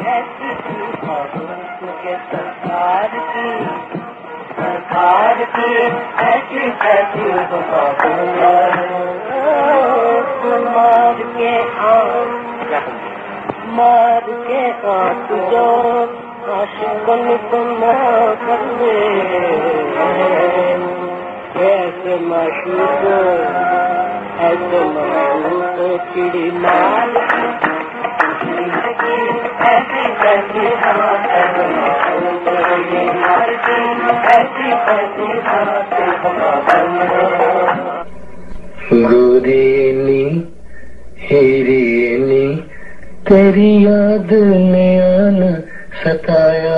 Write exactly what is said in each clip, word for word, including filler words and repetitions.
ऐसी थी ख्वाबों के सरकार की सरकार की ऐसी कैसी ख्वाबों मार के आंख मार के आंख जो आशिकन को मार कर ले ऐसे माशूक ऐसे माशूक चिड़ी मार ऐसी कैसी गुरीनी हीरीनी तेरी याद ने आना सताया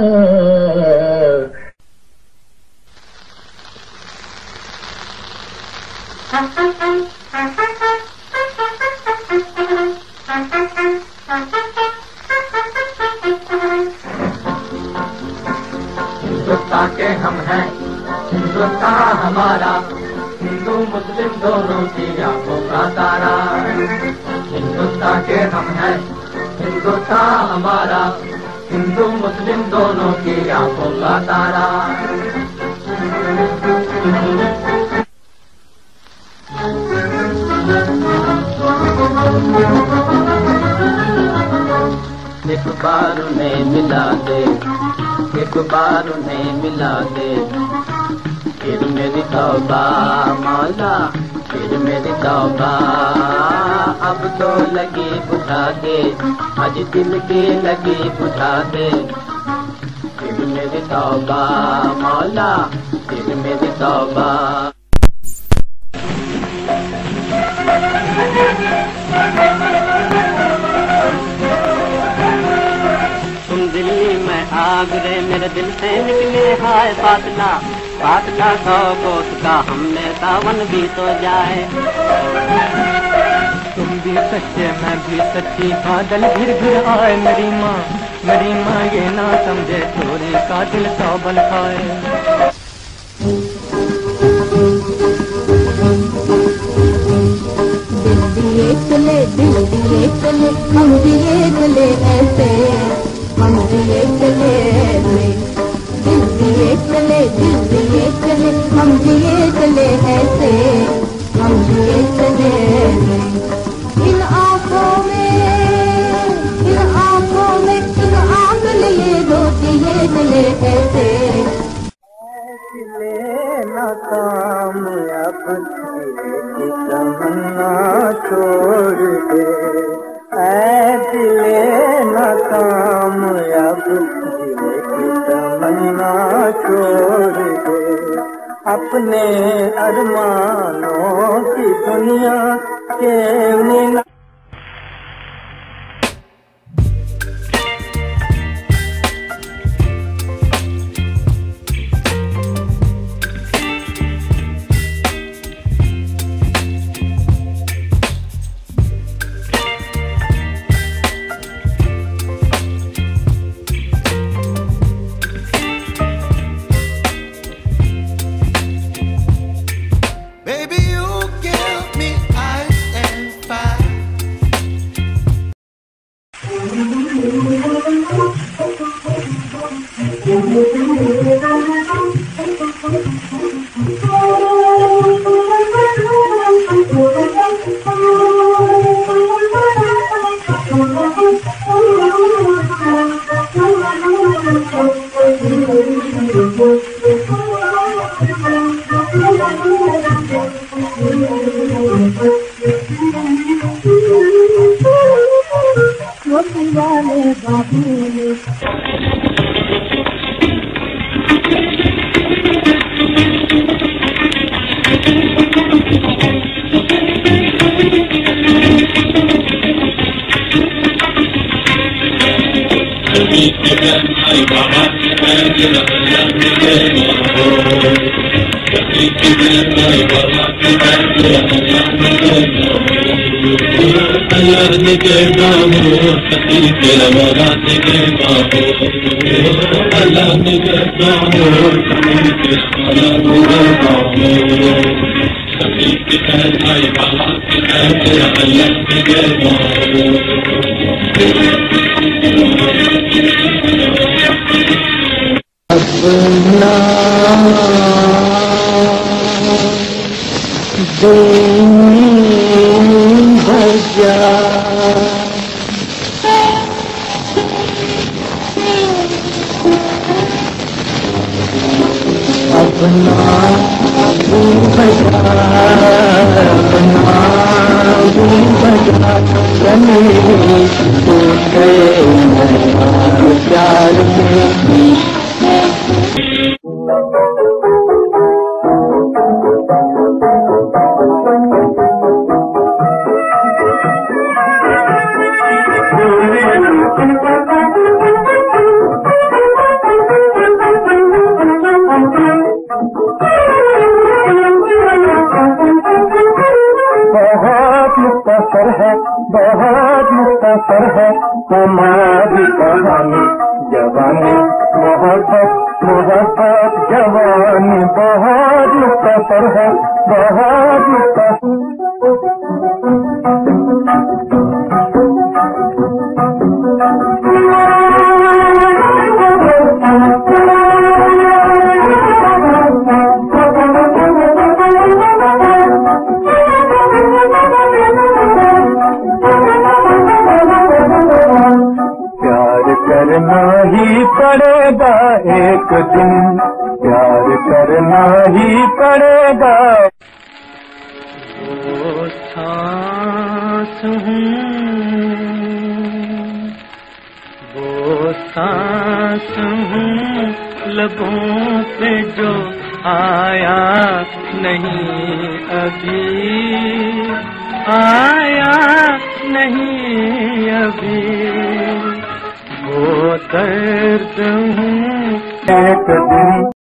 हिंदुस्तान के हम हैं हिंदुस्तान हमारा हिंदू मुस्लिम दोनों की आंखों का तारा हिंदुस्तान के हम हैं हिंदुस्तान हमारा हिंदू मुस्लिम दोनों की आंखों का तारा एक बार उन्हें मिला दे एक बार उन्हें मिला दे फिर मेरी तौबा मौला फिर मेरी तौबा अब तो लगी बुझा दे आज दिल की लगी बुझा दे फिर मेरी तौबा मौला फिर मेरी तौबा दिल्ली में आग रे मेरे दिल से निकले हाय फासला फासला सौ कोस का हमने सावन भी तो जाए तुम भी सच्चे मैं भी सच्ची बादल घिर घिर आए मेरी माँ मेरी माँ ये ना समझे चोरी का दिल तो बल खाए दिल दिए चले दिल दिए चले हम दिए चले ऐसे हम दिए चले दिल दिए चले दिल दिए चले हम दिए चले ऐसे हम दिए चले इन आँखों में इन आँखों में इन आँख लिए दो दिए चले ऐसे नाकाम की तमन्ना छोड़ दे ऐ दिले नाकाम की तमन्ना छोड़ दे अपने अरमानों की दुनिया के नीला Allah अपना दिन भजा अपना दिन भजा अपना दिन भजा चले टूट गए प्यार में बहुत मुख्तसर है बहुत मुख्तसर है हमारी कहानी जवानी मोहब्बत मोहब्बत जवानी बहुत मुख्तसर है बहुत मुख्तसर करना ही पड़ेगा एक दिन प्यार करना ही पड़ेगा वो सांस हूँ वो सांस हूँ लबों पे जो आया नहीं अभी आया नहीं अभी वो दर्द हूँ एक दिन